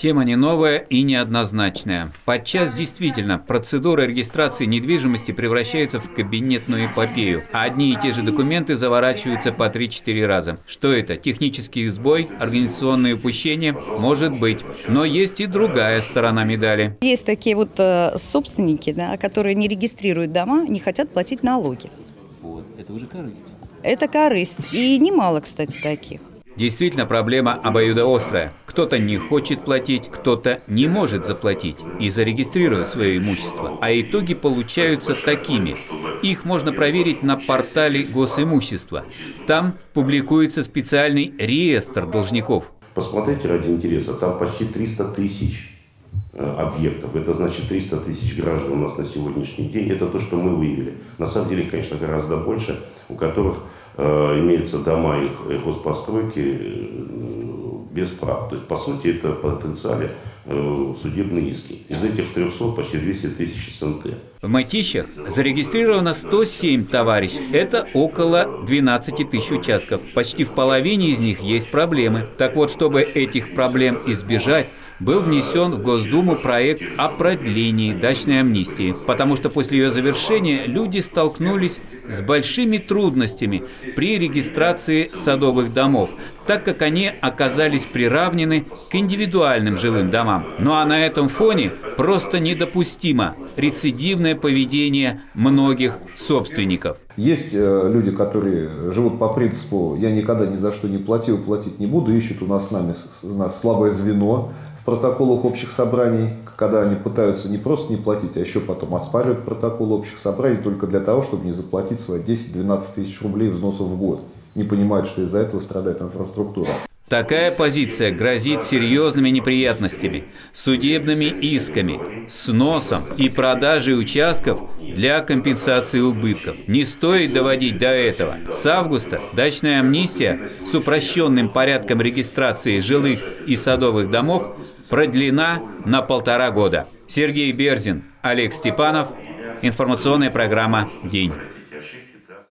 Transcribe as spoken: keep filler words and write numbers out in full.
Тема не новая и неоднозначная. Подчас действительно процедура регистрации недвижимости превращается в кабинетную эпопею, а одни и те же документы заворачиваются по три-четыре раза. Что это? Технический сбой, организационные упущения? Может быть. Но есть и другая сторона медали. Есть такие вот э, собственники, да, которые не регистрируют дома, не хотят платить налоги. Вот. Это уже корысть. Это корысть. И немало, кстати, таких. Действительно, проблема обоюдоострая. Кто-то не хочет платить, кто-то не может заплатить и зарегистрировать свое имущество. А итоги получаются такими. Их можно проверить на портале госимущества. Там публикуется специальный реестр должников. Посмотрите ради интереса, там почти триста тысяч объектов. Это значит триста тысяч граждан у нас на сегодняшний день. Это то, что мы выявили. На самом деле, конечно, гораздо больше, у которых э, имеются дома и хозпостройки э, без прав. То есть, по сути, это в потенциале э, судебные иски. Из этих трёхсот почти двести тысяч СНТ. В Мытищах зарегистрировано сто семь товариществ. Это около двенадцати тысяч участков. Почти в половине из них есть проблемы. Так вот, чтобы этих проблем избежать, был внесен в Госдуму проект о продлении дачной амнистии, потому что после ее завершения люди столкнулись с большими трудностями при регистрации садовых домов, так как они оказались приравнены к индивидуальным жилым домам. Ну а на этом фоне просто недопустимо рецидивное поведение многих собственников. Есть люди, которые живут по принципу «я никогда ни за что не платил, платить не буду», ищут у нас с нами у нас слабое звено в протоколах общих собраний, когда они пытаются не просто не платить, а еще потом оспаривают протокол общих собраний только для того, чтобы не заплатить свои десять-двенадцать тысяч рублей взносов в год. Не понимают, что из-за этого страдает инфраструктура. Такая позиция грозит серьезными неприятностями, судебными исками, сносом и продажей участков для компенсации убытков. Не стоит доводить до этого. С августа дачная амнистия с упрощенным порядком регистрации жилых и садовых домов продлена на полтора года. Сергей Берзин, Олег Степанов. Информационная программа «День».